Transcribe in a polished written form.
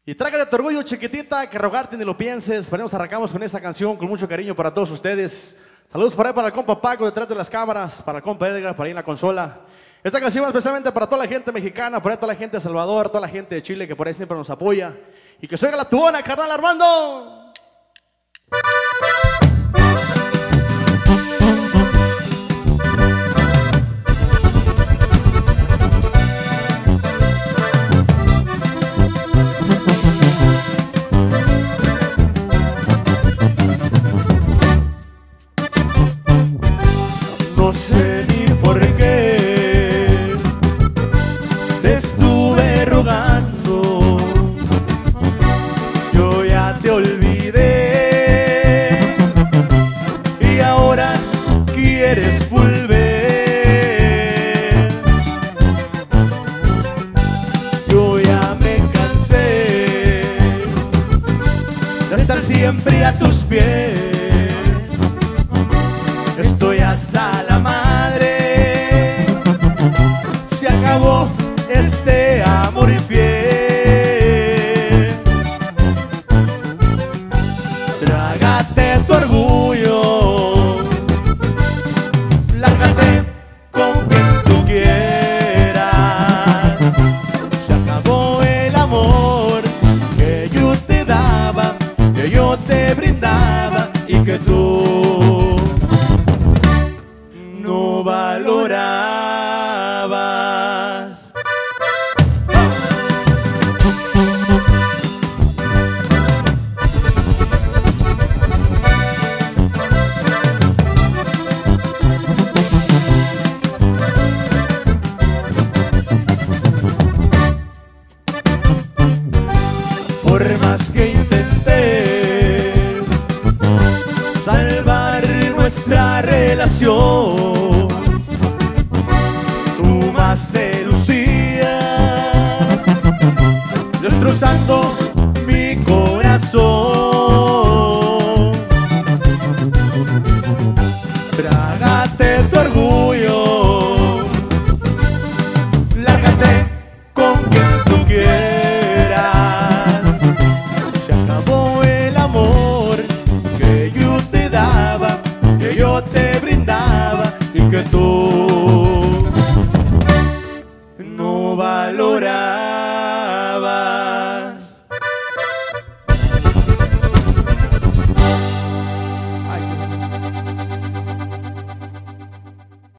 Y trágate tu orgullo, chiquitita, que rogarte ni lo pienses. Ponemos, arrancamos con esta canción con mucho cariño para todos ustedes. Saludos para ahí, para el compa Paco detrás de las cámaras, para el compa Edgar, para ahí en la consola. Esta canción especialmente para toda la gente mexicana, para toda la gente de Salvador, toda la gente de Chile que por ahí siempre nos apoya. Y que se oiga la tubona, carnal Armando. No sé ni por qué te estuve rogando, yo ya te olvidé y ahora quieres volver. Yo ya me cansé de estar siempre a tus pies. Estoy hasta la madre, se acabó este amor infiel. Trágate tu orgullo, lárgate con quien tú quieras. Se acabó el amor que yo te daba, que yo te brindaba y que tú no valorabas. Por más que intenté salvar nuestra relación, tú más te lucías destrozando